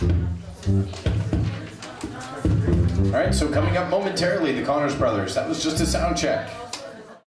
All right, so coming up momentarily, the Connors brothers. That was just a sound check.